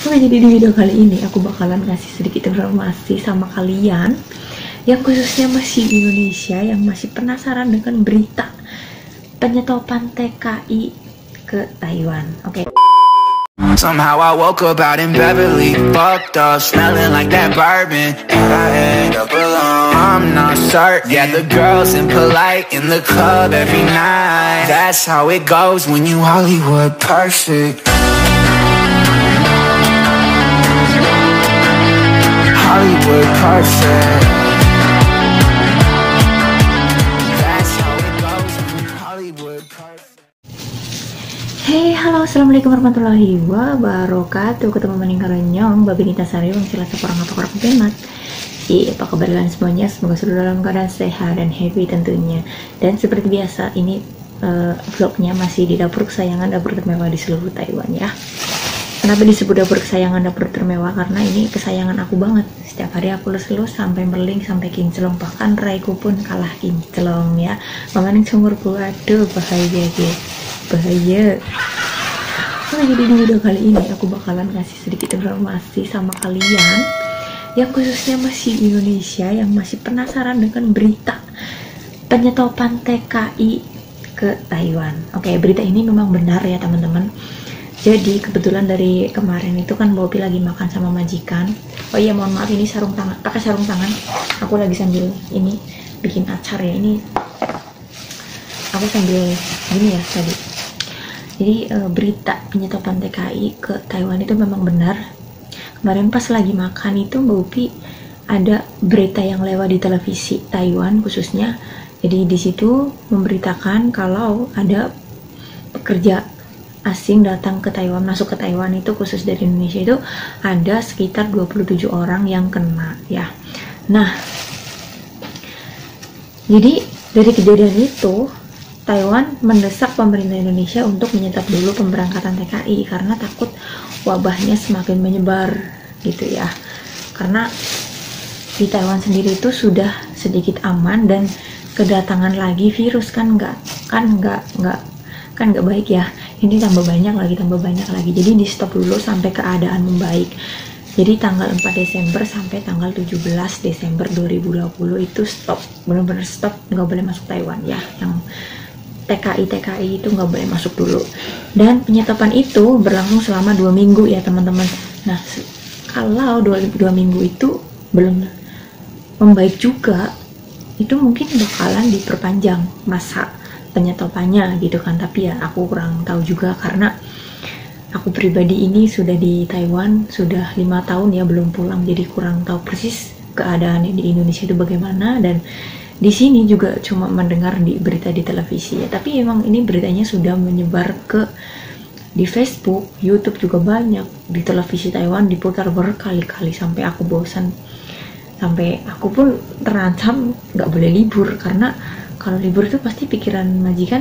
Oke, jadi di video kali ini aku bakalan ngasih sedikit informasi sama kalian yang khususnya masih di Indonesia yang masih penasaran dengan berita penyetopan TKI ke Taiwan. Oke. Somehow I woke up out in Beverly, fucked up, smelling like that bourbon. How'd I end up alone? I'm not certain. Yeah, the girls impolite in the club every night. That's how it goes when you Hollywood perfect. Hollywood perfect. That's how it goes when you Hollywood perfect. Hey, halo, assalamualaikum warahmatullahi wabarakatuh. Ketemu meninggal renyong, Babi Nita Sari, wong sila seorang atau orang pemat. Apa kabar kalian semuanya? Semoga selalu dalam keadaan sehat dan happy tentunya. Dan seperti biasa, ini vlognya masih di dapur kesayangan, dapur termewah di seluruh Taiwan ya. Kenapa disebut dapur kesayangan, dapur termewah? Karena ini kesayangan aku banget. Setiap hari aku lulus sampai merling, sampai kinclong. Bahkan raiku pun kalah kinclong ya. Mamaning sumurku, aduh bahaya ya. Bahaya. Oke, jadi di video kali ini aku bakalan ngasih sedikit informasi sama kalian yang khususnya masih di Indonesia yang masih penasaran dengan berita penyetopan TKI ke Taiwan. Oke, berita ini memang benar ya teman-teman. Jadi kebetulan dari kemarin itu kan Bobby lagi makan sama majikan. Oh iya, mohon maaf, ini sarung tangan, pakai sarung tangan. Aku lagi sambil ini bikin acar ya. Ini aku sambil gini ya tadi. Jadi berita penyetopan TKI ke Taiwan itu memang benar. Kemarin pas lagi makan itu Bobby ada berita yang lewat di televisi Taiwan khususnya. Jadi di situ memberitakan kalau ada pekerja asing datang ke Taiwan, masuk ke Taiwan itu khusus dari Indonesia itu ada sekitar 27 orang yang kena ya. Nah, jadi dari kejadian itu Taiwan mendesak pemerintah Indonesia untuk menyetop dulu pemberangkatan TKI karena takut wabahnya semakin menyebar gitu ya. Karena di Taiwan sendiri itu sudah sedikit aman dan kedatangan lagi virus kan nggak baik ya. Ini tambah banyak lagi. Jadi di stop dulu sampai keadaan membaik. Jadi tanggal 4 Desember sampai tanggal 17 Desember 2020 itu stop, benar-benar stop, nggak boleh masuk Taiwan ya. Yang TKI itu nggak boleh masuk dulu. Dan penyetopan itu berlangsung selama 2 minggu ya teman-teman. Nah, kalau 2 minggu itu belum membaik juga, itu mungkin bakalan diperpanjang masa penyetopannya gitu kan. Tapi ya aku kurang tahu juga karena aku pribadi ini sudah di Taiwan sudah 5 tahun ya belum pulang, jadi kurang tahu persis keadaannya di Indonesia itu bagaimana. Dan di sini juga cuma mendengar di berita di televisi ya, tapi emang ini beritanya sudah menyebar ke di Facebook, YouTube juga banyak, di televisi Taiwan diputar berkali-kali sampai aku bosan, sampai aku pun terancam nggak boleh libur. Karena kalau libur itu pasti pikiran majikan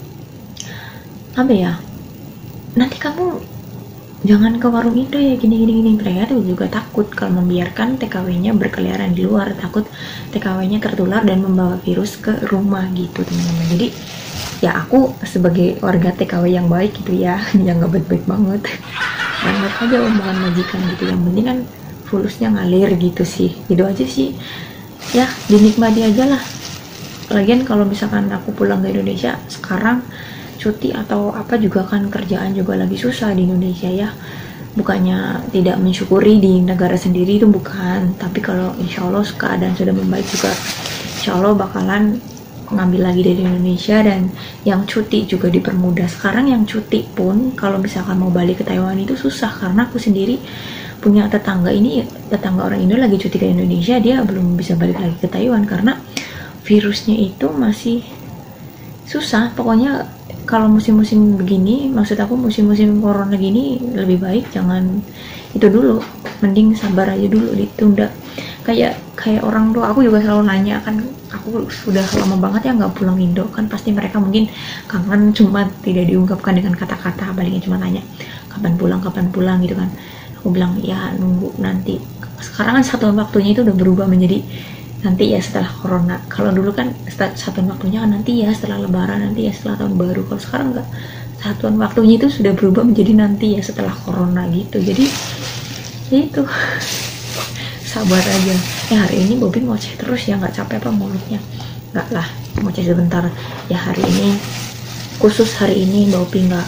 apa ya, nanti kamu jangan ke warung Indo ya, gini. Mereka tuh juga takut kalau membiarkan TKW-nya berkeliaran di luar, takut TKW-nya tertular dan membawa virus ke rumah gitu teman-teman. Jadi ya aku sebagai warga TKW yang baik gitu ya, yang nggak baik-baik banget, banget aja omongan majikan gitu. Yang penting kan fulusnya ngalir gitu sih, gitu aja sih ya, dinikmati aja lah. Lagian kalau misalkan aku pulang ke Indonesia sekarang cuti atau apa juga kan kerjaan juga lagi susah di Indonesia ya. Bukannya tidak mensyukuri di negara sendiri, itu bukan, tapi kalau insya Allah keadaan sudah membaik juga insya Allah bakalan ngambil lagi dari Indonesia. Dan yang cuti juga dipermudah. Sekarang yang cuti pun kalau misalkan mau balik ke Taiwan itu susah, karena aku sendiri punya tetangga orang Indo lagi cuti ke Indonesia, dia belum bisa balik lagi ke Taiwan karena virusnya itu masih susah. Pokoknya kalau musim-musim begini, maksud aku musim-musim corona gini, lebih baik jangan itu dulu, mending sabar aja dulu, ditunda. Kayak orang tua aku juga selalu nanya kan, aku sudah lama banget ya nggak pulang Indo kan, pasti mereka mungkin kangen, cuma tidak diungkapkan dengan kata-kata, palingan cuma nanya kapan pulang gitu kan. Aku bilang ya nunggu nanti. Sekarang kan satuan waktunya itu udah berubah menjadi nanti ya setelah corona. Kalau dulu kan satuan waktunya kan nanti ya setelah lebaran, nanti ya setelah tahun baru. Kalau sekarang enggak, satuan waktunya itu sudah berubah menjadi nanti ya setelah corona gitu. Jadi itu sabar aja. Hari ini Bobby ngoceh terus ya, nggak capek apa mulutnya? Nggak lah, ngoceh sebentar ya. Hari ini khusus hari ini Bobby nggak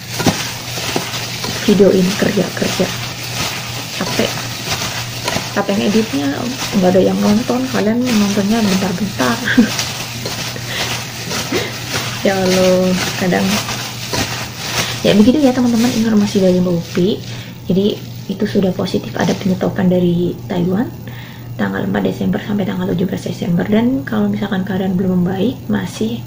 videoin kerja capek ngeditnya, nggak ada yang nonton, kalian nontonnya bentar-bentar. Ya Allah, kadang ya begitu ya teman-teman, informasi dari Bobby. Jadi itu sudah positif, ada penyetopan dari Taiwan tanggal 4 Desember sampai tanggal 17 Desember. Dan kalau misalkan keadaan belum membaik, masih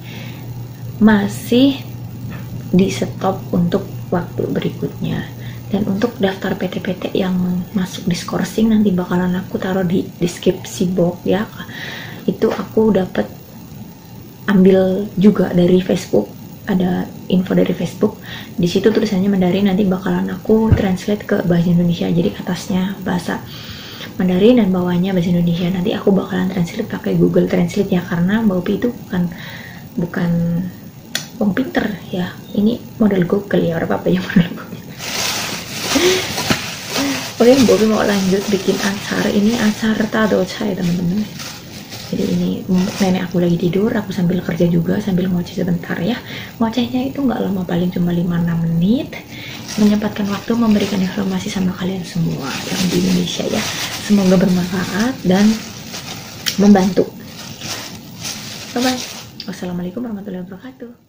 di stop untuk waktu berikutnya. Dan untuk daftar PT-PT yang masuk di Skorsing nanti bakalan aku taruh di deskripsi box ya. Itu aku dapat ambil juga dari Facebook, ada info dari Facebook. Di situ tulisannya Mandarin, nanti bakalan aku translate ke bahasa Indonesia. Jadi atasnya bahasa Mandarin dan bawahnya bahasa Indonesia. Nanti aku bakalan translate pakai Google Translate ya, karena Bobby itu bukan wong pinter ya. Ini model Google ya, orang apa ya model Google. Oke, Bobby mau lanjut bikin acar. Ini acar tadocha ya teman-teman. Jadi ini nenek aku lagi tidur, aku sambil kerja juga, sambil ngoceh sebentar ya. Ngocehnya itu nggak lama, paling cuma 5-6 menit. Menyempatkan waktu memberikan informasi sama kalian semua yang di Indonesia ya. Semoga bermanfaat dan membantu. Bye-bye. Wassalamualaikum warahmatullahi wabarakatuh.